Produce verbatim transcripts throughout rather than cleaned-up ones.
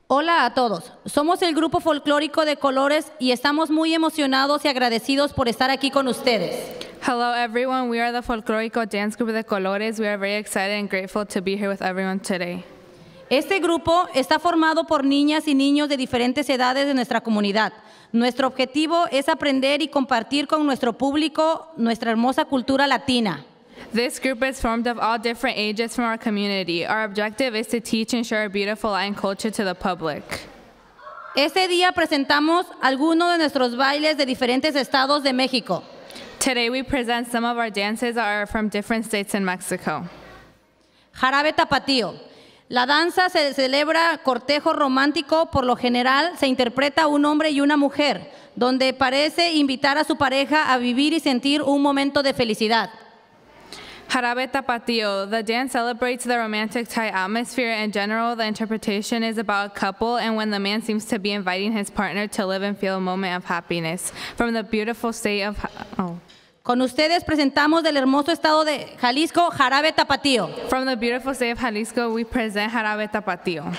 Hola a todos, somos el Grupo Folklórico de Colores y estamos muy emocionados y agradecidos por estar aquí con ustedes. Hello everyone, we are the Folklórico Dance Group de Colores. We are very excited and grateful to be here with everyone today. Este grupo está formado por niñas y niños de diferentes edades de nuestra comunidad. Nuestro objetivo es aprender y compartir con nuestro público nuestra hermosa cultura latina. This group is formed of all different ages from our community. Our objective is to teach and share our beautiful Latin culture to the public. Este día presentamos algunos de nuestros bailes de diferentes estados de México. Today we present some of our dances that are from different states in Mexico. Jarabe tapatío. La danza se celebra cortejo romántico, por lo general se interpreta un hombre y una mujer, donde parece invitar a su pareja a vivir y sentir un momento de felicidad. Jarabe Tapatío. The dance celebrates the romantic Thai atmosphere. In general, the interpretation is about a couple and when the man seems to be inviting his partner to live and feel a moment of happiness. From the beautiful state of... Oh. Con ustedes presentamos del hermoso estado de Jalisco, Jarabe Tapatío. From the beautiful state of Jalisco, we present Jarabe Tapatío.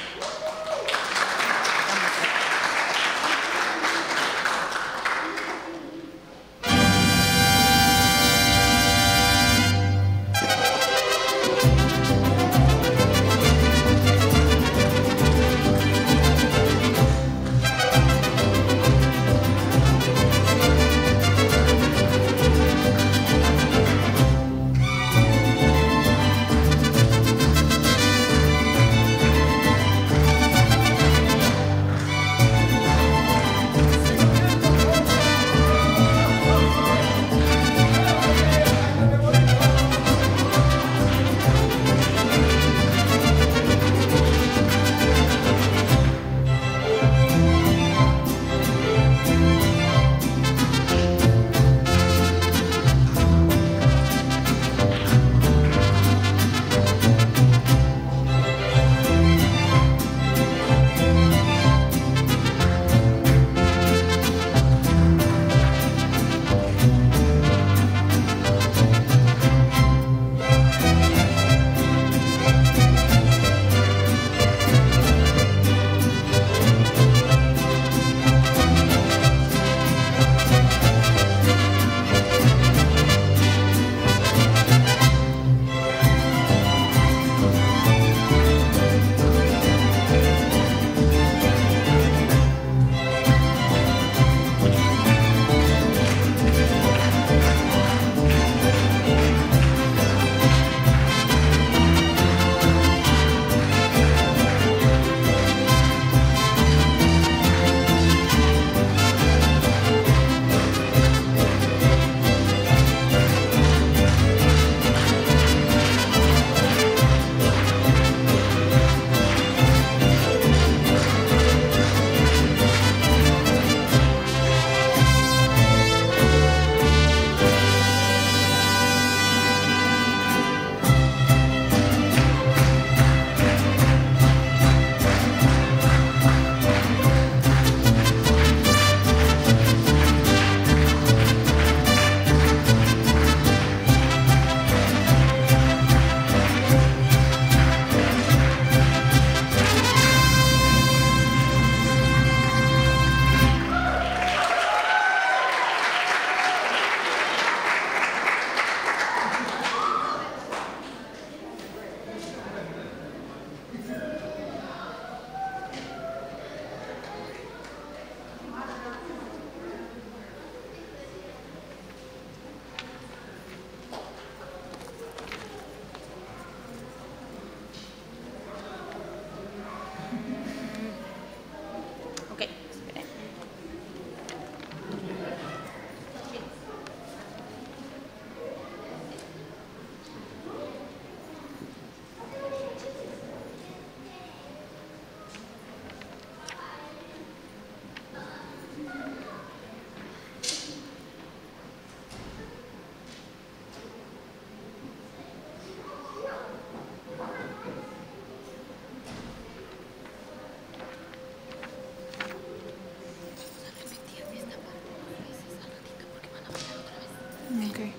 Okay.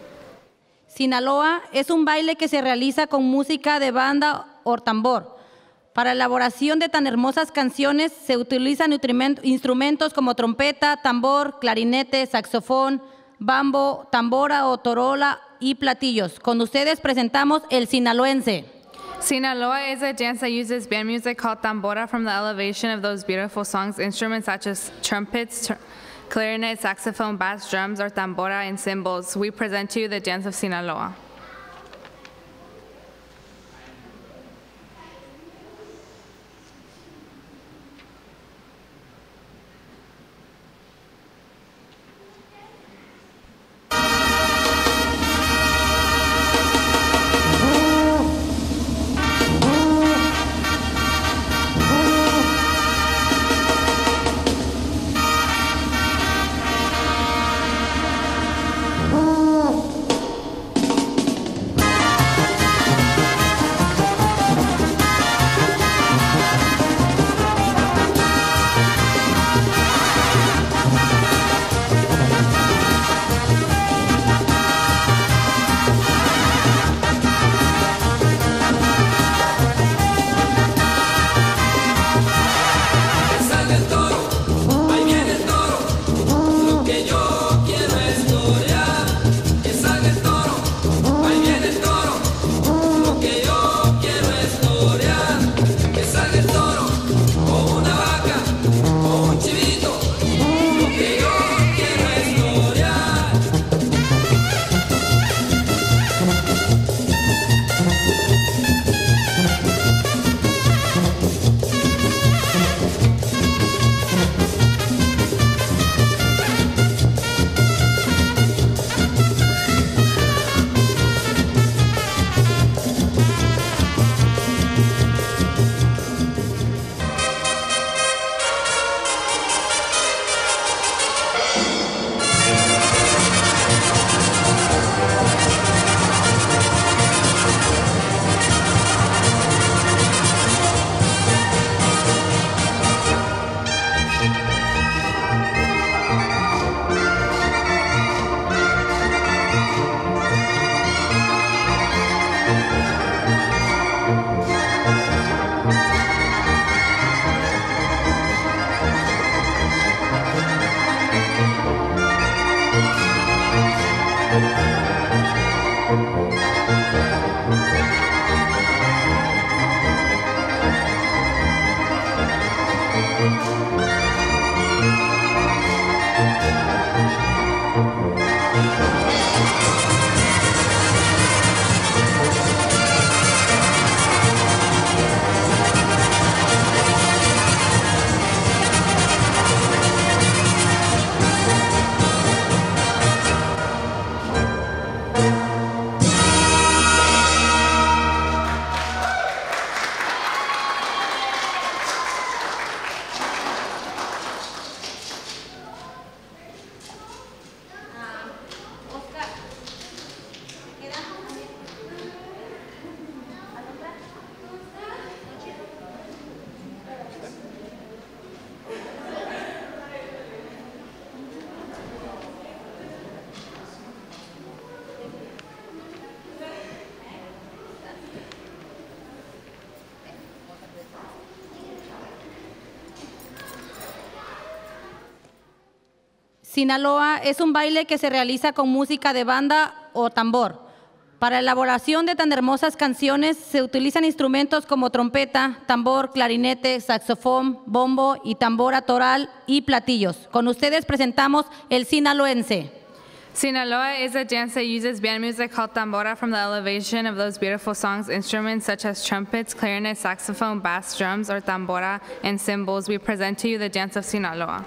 Sinaloa es un baile que se realiza con música de banda o tambor. Para la elaboración de tan hermosas canciones se utilizan instrumentos como trompeta, tambor, clarinete, saxofón, bambo, tambora o torola y platillos. Con ustedes presentamos el sinaloense. Sinaloa is a dance that uses band music called tambora. From the elevation of those beautiful songs, instruments such as trumpets, tr clarinet, saxophone, bass, drums, or tambora, and cymbals, we present to you the dance of Sinaloa. Sinaloa es un baile que se realiza con música de banda o tambor. Para la elaboración de tan hermosas canciones se utilizan instrumentos como trompeta, tambor, clarinete, saxofón, bombo y tambora toral y platillos. Con ustedes presentamos el sinaloense. Sinaloa is a dance that uses band music called tambora. From the elevation of those beautiful songs, instruments such as trumpets, clarinet, saxophone, bass, drums, or tambora, and cymbals, we present to you the dance of Sinaloa.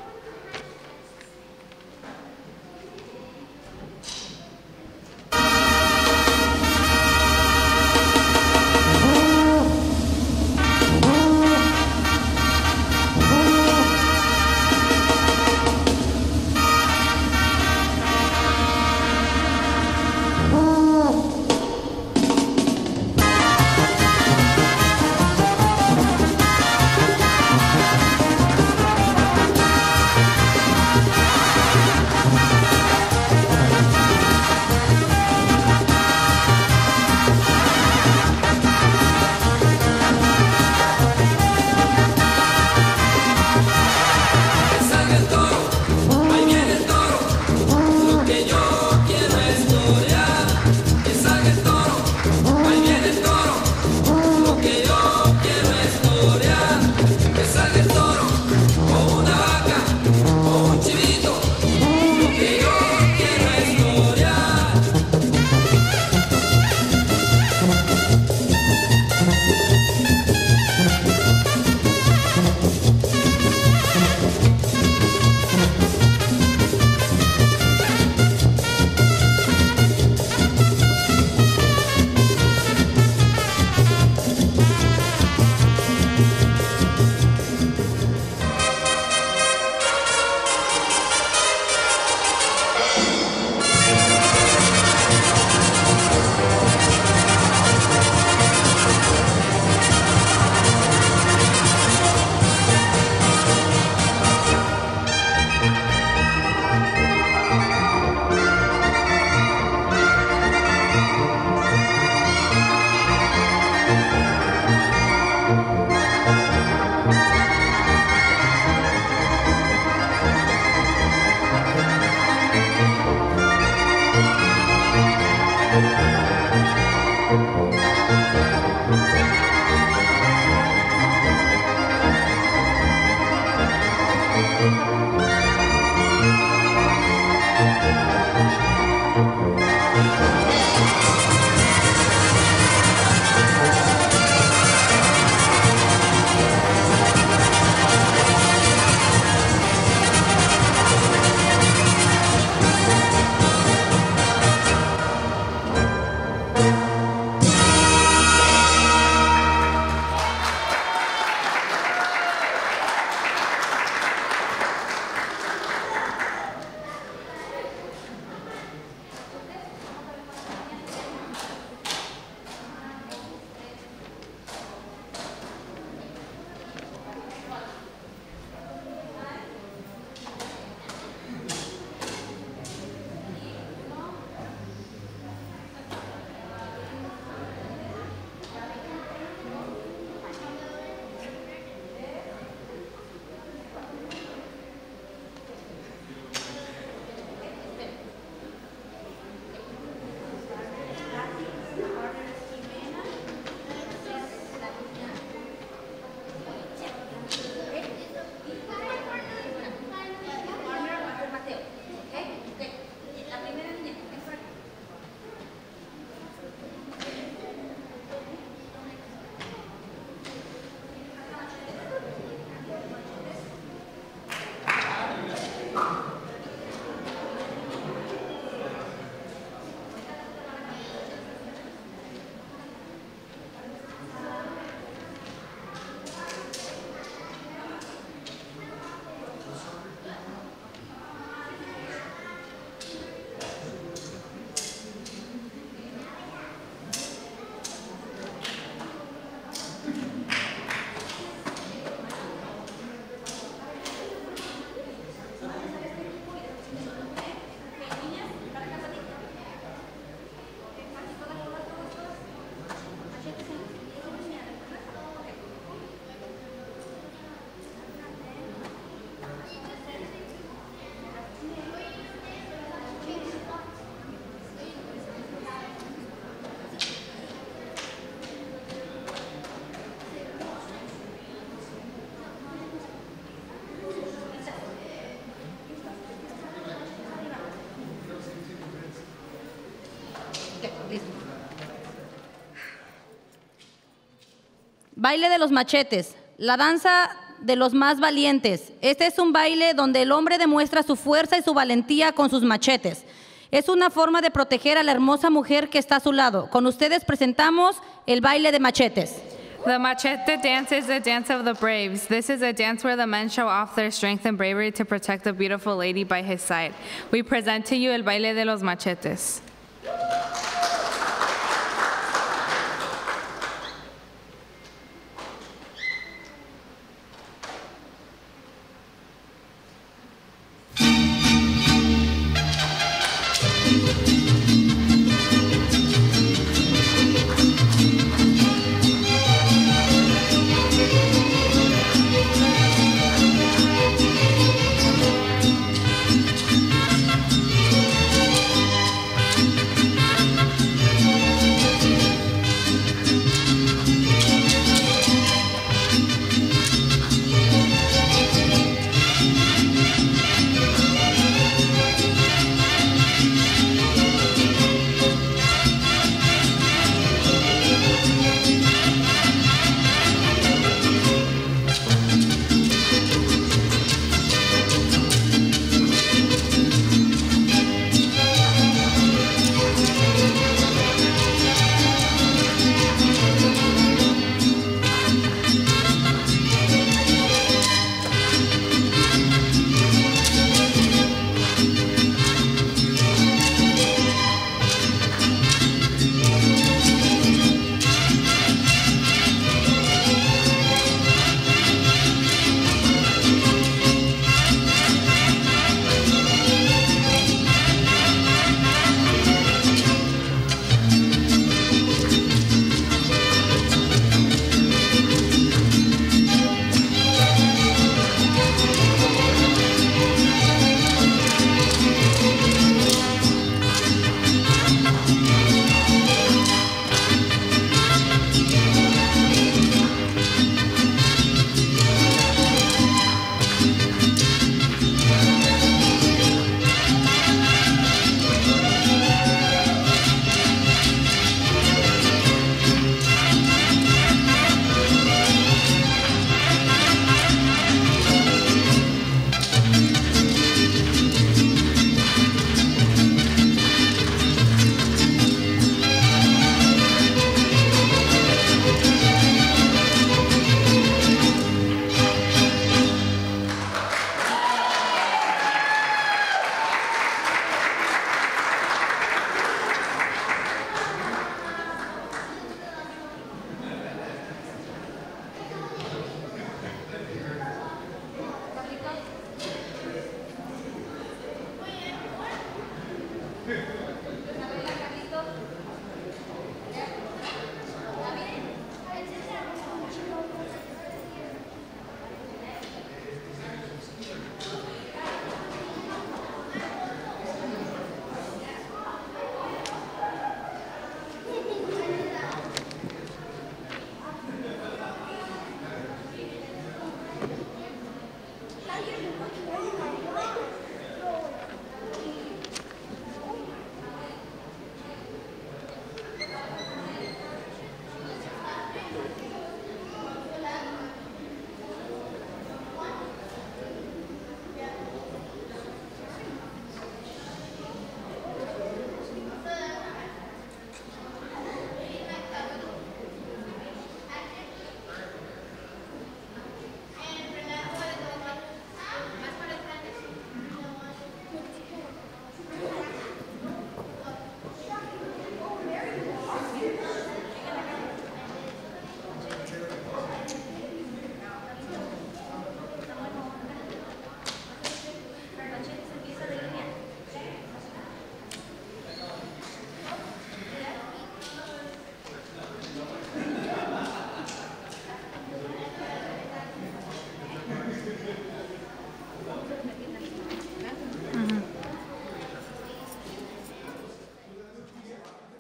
Baile de los machetes, la danza de los más valientes. Este es un baile donde el hombre demuestra su fuerza y su valentía con sus machetes. Es una forma de proteger a la hermosa mujer que está a su lado. Con ustedes presentamos el baile de machetes. The machete dance is the dance of the braves. This is a dance where the men show off their strength and bravery to protect the beautiful lady by his side. We present to you el baile de los machetes. Thank you.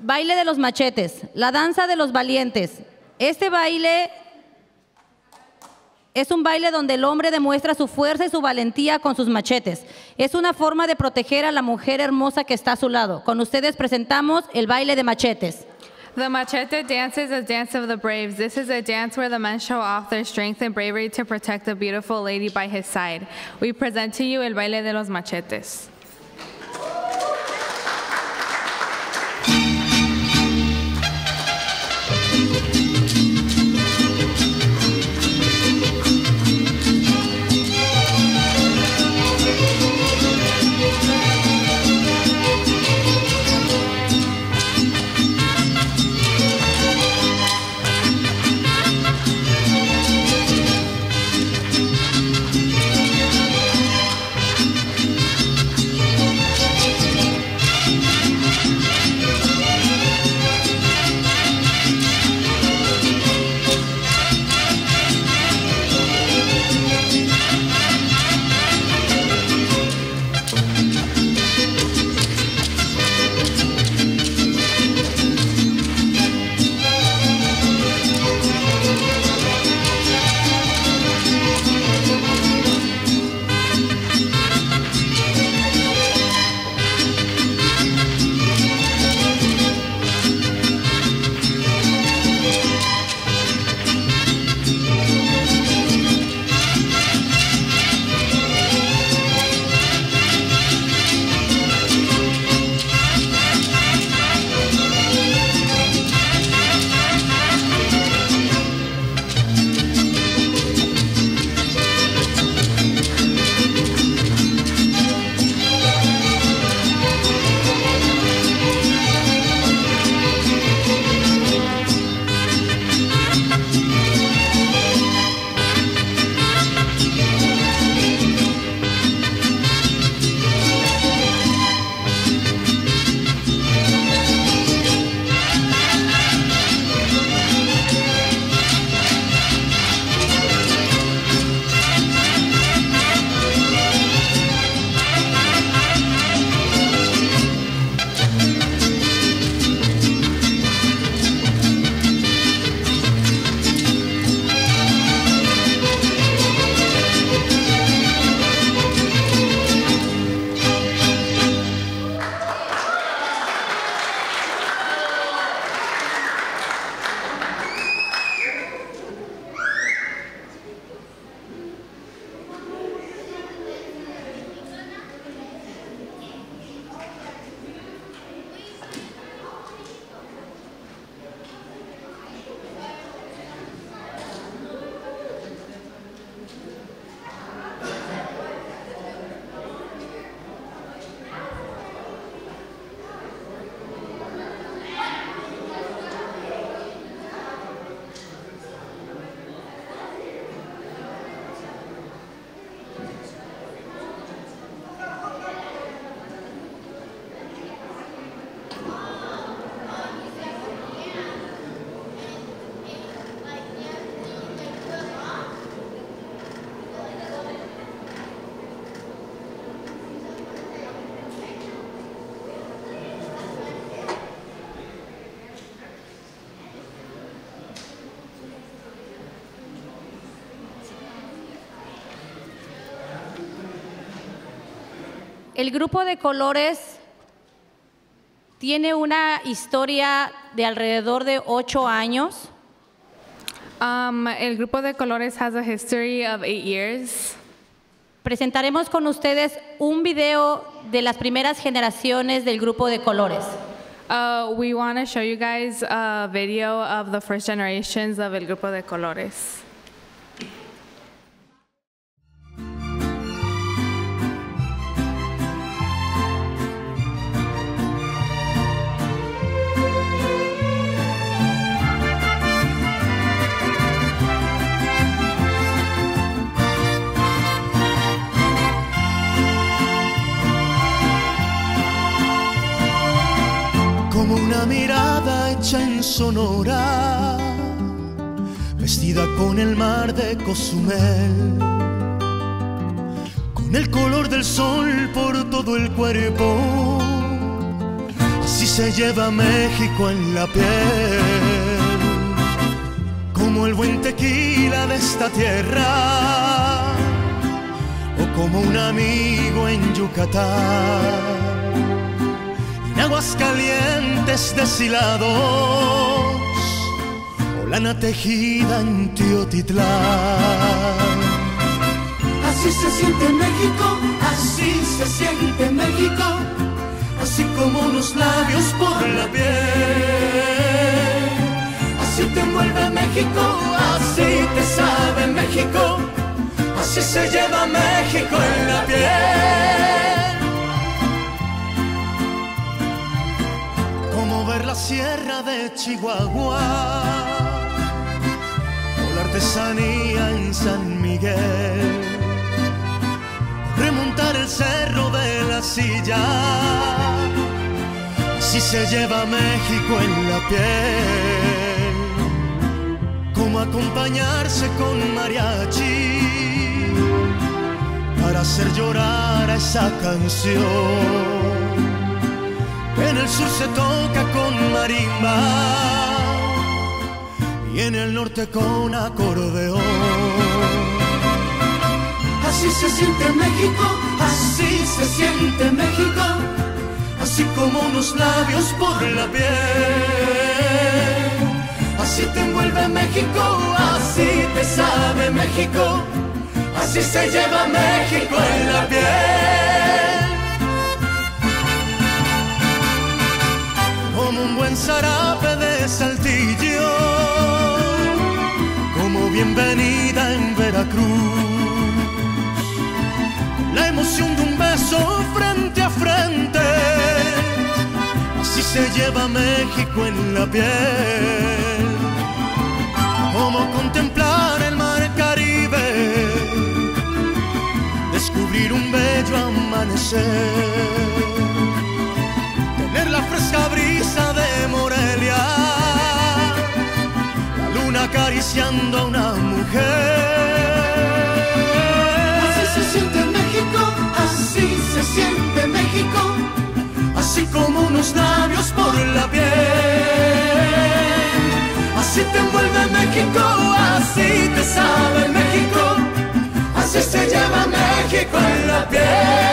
Baile de los machetes, la danza de los valientes. Este baile es un baile donde el hombre demuestra su fuerza y su valentía con sus machetes. Es una forma de proteger a la mujer hermosa que está a su lado. Con ustedes presentamos el baile de machetes. The machete dance is a dance of the braves. This is a dance where the men show off their strength and bravery to protect the beautiful lady by his side. We present to you el baile de los machetes. El Grupo de Colores tiene una historia de alrededor de ocho años. Um, el Grupo de Colores has a history of eight years. Presentaremos con ustedes un video de las primeras generaciones del Grupo de Colores. Uh, we want to show you guys a video of the first generations of El Grupo de Colores. Como una mirada hecha en Sonora, vestida con el mar de Cozumel, con el color del sol por todo el cuerpo, así se lleva México en la piel, como el buen tequila de esta tierra, o como un amigo en Yucatán, en aguas calientes deshilados, o lana tejida en Teotitlán. Así se siente México, así se siente México, así como unos labios por la piel. Así te envuelve México, así te sabe México, así se lleva México en la piel. Como ver la sierra de Chihuahua, o la artesanía en San Miguel, remontar el cerro de la Silla, así se lleva México en la piel, como acompañarse con mariachi para hacer llorar a esa canción, que en el sur se toca con marimba y en el norte con acordeón. Así se siente México, así se siente México, así como unos labios por la piel. Así te envuelve México, así te sabe México, así se lleva México en la piel. Como un buen zarape de Saltillo, como bienvenida en Veracruz, la emoción de un beso frente a frente, así se lleva México en la piel. Como contemplar el mar Caribe, descubrir un bello amanecer, tener la fresca brisa de Morelia, la luna acariciando a una mujer. Así se siente México, así se siente México, así como unos labios por la piel. Así te envuelve México, así te sabe México, así se lleva México en la piel.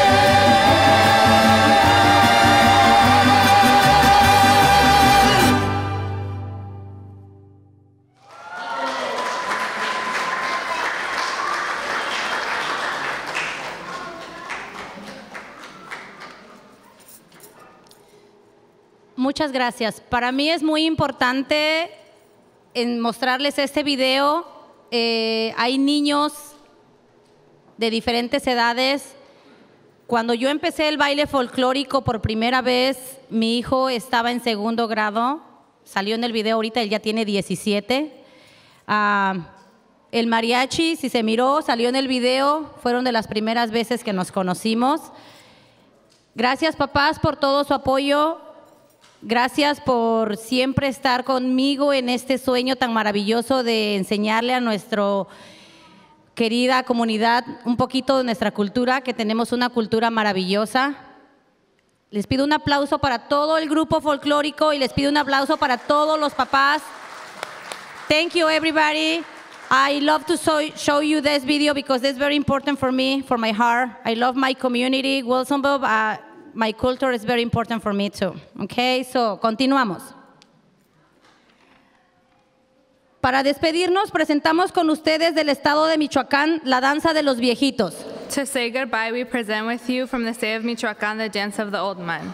Muchas gracias. Para mí es muy importante en mostrarles este video. Eh, hay niños de diferentes edades. Cuando yo empecé el baile folclórico por primera vez, mi hijo estaba en segundo grado. Salió en el video ahorita, él ya tiene diecisiete. Uh, el mariachi, si se miró, salió en el video. Fueron de las primeras veces que nos conocimos. Gracias, papás, por todo su apoyo. Gracias por siempre estar conmigo en este sueño tan maravilloso de enseñarle a nuestra querida comunidad un poquito de nuestra cultura, que tenemos una cultura maravillosa. Les pido un aplauso para todo el grupo folclórico y les pido un aplauso para todos los papás. Thank you, everybody. I love to show, show you this video because it's very important for me, for my heart. I love my community, Wilsonville. Uh, My culture is very important for me too. Okay, so continuamos. Para despedirnos, presentamos con ustedes del estado de Michoacán la danza de los viejitos. To say goodbye, we present with you from the state of Michoacán the dance of the old men.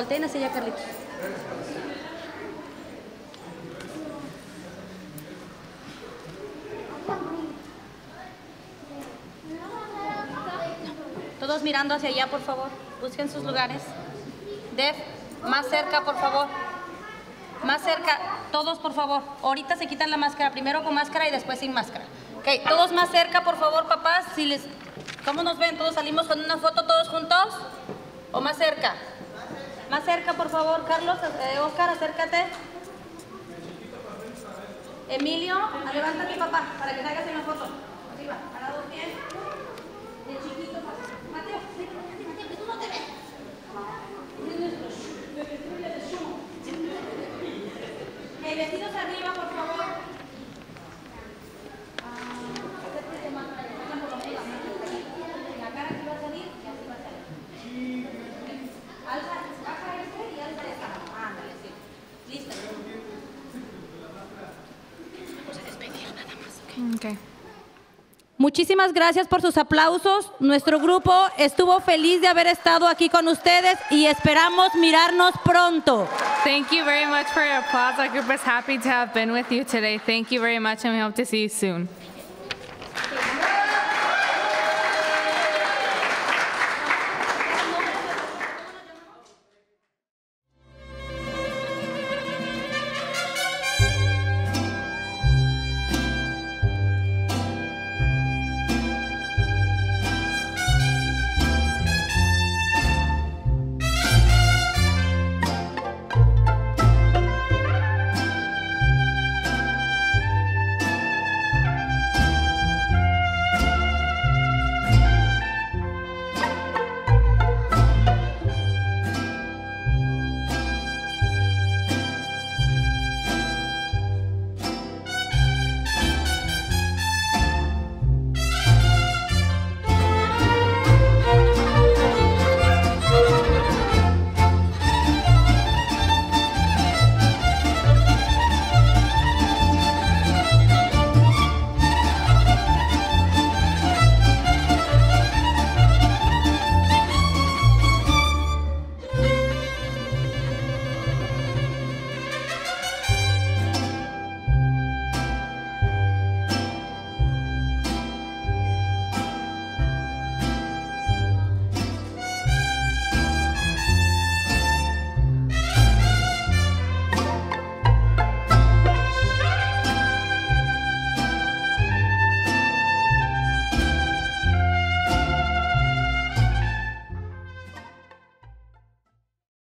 Volteen hacia allá, Carlitos. Todos mirando hacia allá, por favor. Busquen sus lugares. Def, más cerca, por favor. Más cerca. Todos, por favor. Ahorita se quitan la máscara. Primero con máscara y después sin máscara. Ok, todos más cerca, por favor, papás. Si les... ¿Cómo nos ven? ¿Todos salimos con una foto todos juntos? ¿O más cerca? Más cerca, por favor. Carlos, eh, Oscar, acércate. Emilio, levanta a mi papá para que salgas en la foto. Arriba, parados bien. De chiquito, Mateo, Mateo, que tú no te ves. Okay, vestidos arriba, por favor. Acérquese más para que salgan por lo menos. La cara que va a salir y así va a salir. Alza, baja este y alza esta. Ándale, sí. Listo. Vamos a despedir nada más. Okay. Muchísimas gracias por sus aplausos. Nuestro grupo estuvo feliz de haber estado aquí con ustedes y esperamos mirarnos pronto. Thank you very much for your applause. Our group is happy to have been with you today. Thank you very much, and we hope to see you soon.